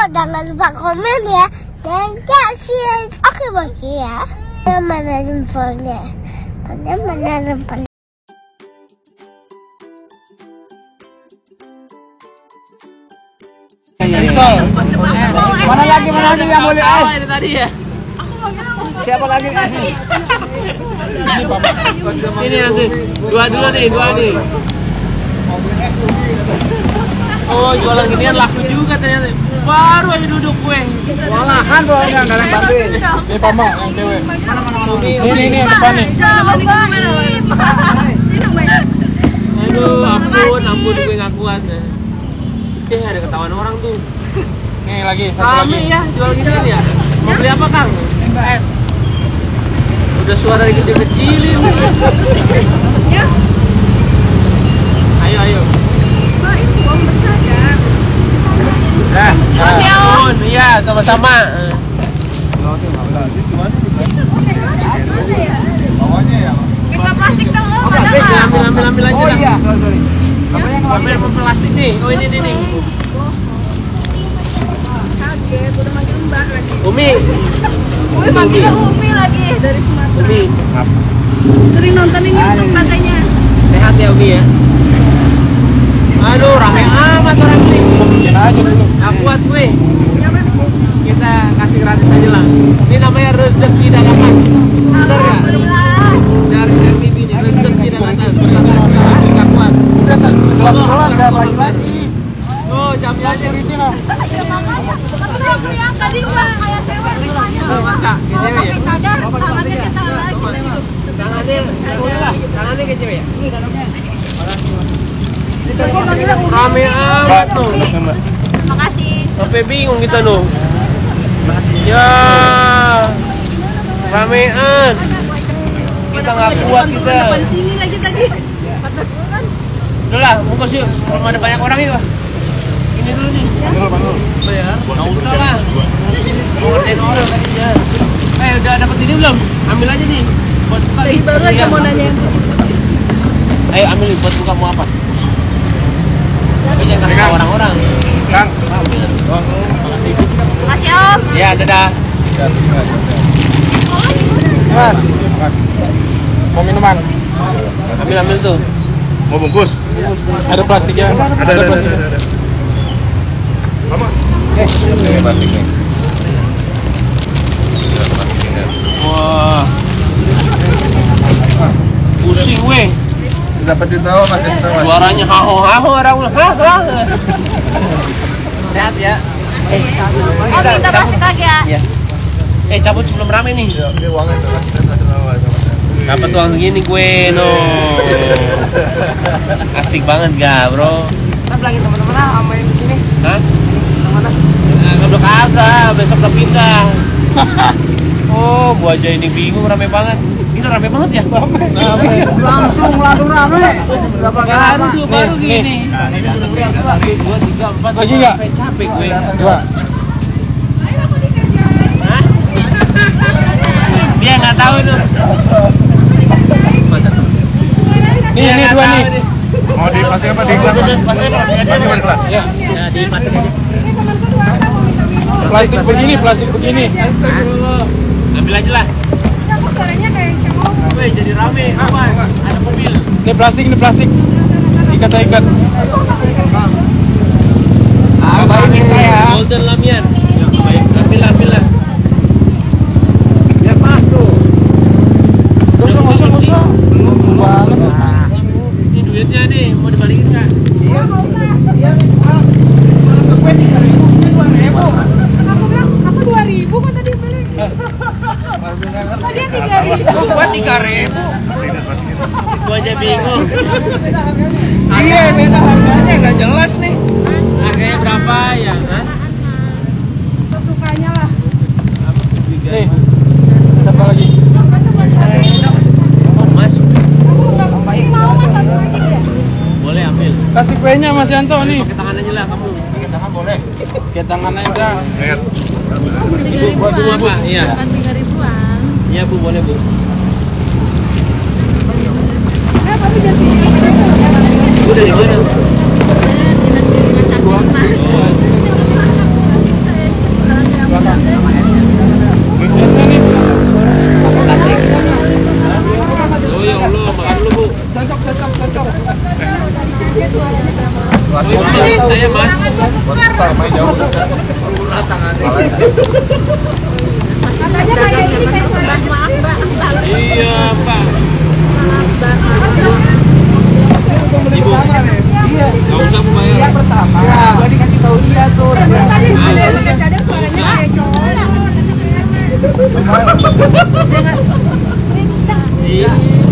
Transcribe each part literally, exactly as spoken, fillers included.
jangan lupa komen ya. Dan share. Oke bos ya. Mana jempolnya? Mana mana jempolnya? Mana lagi mana lagi yang boleh es? Ini tadi ya. Siapa lagi kasih? Ini Bapak. Ini nanti dua dulu nih, dua nih. Oh, jualan ginian laku juga ternyata. Baru aja duduk gue. Walahan pokoknya enggak ada yang bantuin. Ini Pama yang cewek. Ini ini yang depan nih. Aduh, ampun, ampun gue nggak kuat. Eh, ada ketahuan orang tuh. Nih lagi, satu Kami lagi. ya, jual ginian ya. Mau beli apa, Kang? Es. Udah suara kecil-kecilin. Ayo, ayo. Dah. Makasih ya, Om. Iya, sama-sama. Plastik dong, Om. Ambil, ambil, ambil aja Oh dah. iya, sorry. Ambil yang plastik nih. Oh, ini, ini, nih. Kaget, udah manggil Mbak lagi. Umi. Umi manggilnya Umi lagi dari Sumatera. Umi. Sering nontonin YouTube katanya. Sehat ya, Umi ya. Aduh, rame amat orang ini. Mungkin aja dulu. Nggak kuat gue. Kita kasih gratis aja lah. Ini namanya rezeki dadakan. Bener ya? Dari R T V ini rezeki dadakan. Nggak kuat. Udah sebelas bulan enggak balik lagi. Oh, jamnya aja. Security nah. Tadi Mbak kayak cewek semuanya. Masa? Kayak cewek ya? Sadar, tangannya kita lagi. Tangannya, tangannya kayak cewek ya? Rame amat tuh. Makasih. Sampai bingung kita nuh. Ya, ramean. Kita nggak kuat kita. Depan sini lagi tadi. Udah lah, bungkus yuk. Kalau ada banyak orang yuk. Ini dulu nih. Bayar? Nggak usah lah. Mau ngerjain orang tadi ya. Eh, udah dapat ini belum? Ambil aja nih. Buat buka Tadi nih. baru aja mau nanya yang Ayo ambil nih, buat buka mau apa? Tapi jangan kasih tahu orang-orang. Kang. Ambil. Makasih. Makasih Om. Ya, dadah. Mas. Mau minuman? Ambil ambil tuh. Mau bungkus? Ada plastiknya. Ada, ada, ada, ada, ada. Mama. Eh, Ini plastiknya. Wah. Pusing weh. Dapat ditawa Mas, kasih tahu Mas. Suaranya haho-haho orang ulah. Haho. Sehat ya. Eh, Om minta plastik lagi ya. ya. Eh, cabut sebelum rame nih. Ini uangnya tuh Mas, kasih tahu Mas. Dapat uang segini gue no. Asik banget gak, Bro? Kita bilangin teman-teman lah sama yang di sini. Hah? Kagak kagak, besok udah pindah. Oh, gua aja ini bingung, rame banget. Gila rame banget ya? langsung langsung rame. Berapa baru tuh, baru gini. Satu, dua, tiga, empat. Lagi nggak? Sampai capek gue. Dua. Hah? Dia nggak tahu tuh. Masa tuh? Nih, Dia ini nggak dua tahu nih. nih. Mau di plastik apa di kelas? Pasnya pasnya Plastik di kelas. Ya. Ya, di plastik aja. Plastik begini, plastik begini. Ambil aja lah. Weh, jadi rame. Apa? Ada mobil. Ini plastik, ini plastik. Ikat-ikat. Apa ini ya? Golden Lamian. Ya, baik. Ambil ambil lah. Ya pas tuh. Belum, belum, belum. Banget. Ini duitnya nih, mau dibalikin nggak? Iya. Iya. Ke kue tiga ribu, kue dua ribu. Aku bilang, aku dua ribu kan tadi beli. Tadi tiga ribu. Gua tiga ribu. Gua aja bingung. Iya, beda harganya nggak jelas nih. Harganya berapa ya? Hah? Sukanya lah. Nih. Apa lagi? Mas, Ini mau mas satu lagi ya? boleh ambil. Kasih kuenya Mas Yanto nih. Pakai tangan aja lah kamu. Pakai tangan boleh. Pakai tangan aja. Ingat. Ibu, buat bu apa? Iya. tiga ribuan. Iya bu, boleh bu. Eh, tapi jadi Bu dari mana? dinas dinas sakit mas. susah, main jauh. Katanya kayak ini kayak maaf mbak. Iya Pak. Ibu sama nih. Iya. Gak usah membayar. Iya pertama. Ya, gua dikasih tahu iya tuh. Tadi ada kadang suaranya kayak cowok. Iya.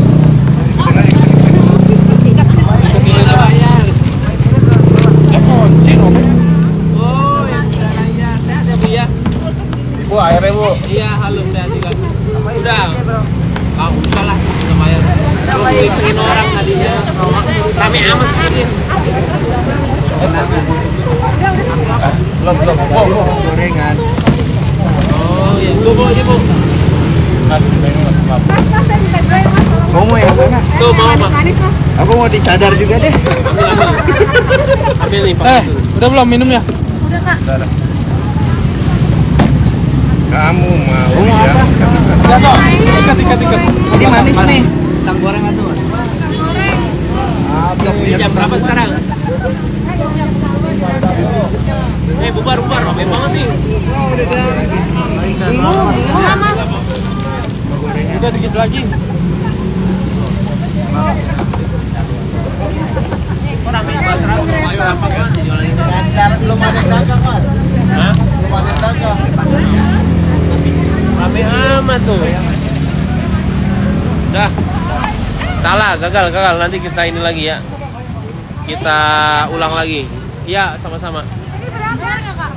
Kita bayar. Eh, kunci Romi. Oh, yang sudah bayar. Sehat ya Bu ya? Bu, airnya Bu. Iya, halo sehat juga. Udah. Ah, usah lah, kita bayar. Kalau ngisengin orang tadinya, rame amat sih. Belum, belum. Bu, Bu. Gorengan. Oh, iya. Bu, Bu, ini Bu. Kamu mau yang mana? Tuh, mau Pak. Aku mau dicadar juga deh. Ambil, ambil. Ambil nih Pak. Eh, udah belum minumnya? Udah kak. Kamu mau Kamu mau ya? apa? Udah kok. Ikat, ikat, ikat. Ini manis nih. Pisang goreng atau? Ah, Tiga puluh jam berapa sekarang? Eh, bubar, bubar. Rame banget nih. Udah dikit lagi. Kok rame banget? Ayo, apa banget jualan ini? Belum ada yang dagang, Mas. Hah? Belum ada yang dagang. Rame amat tuh. Dah. Salah, gagal, gagal. Nanti kita ini lagi ya. Kita ulang lagi. Iya, sama-sama. Ini berapa ya kak?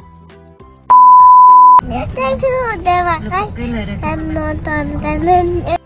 Thank you udah makan dan nonton dan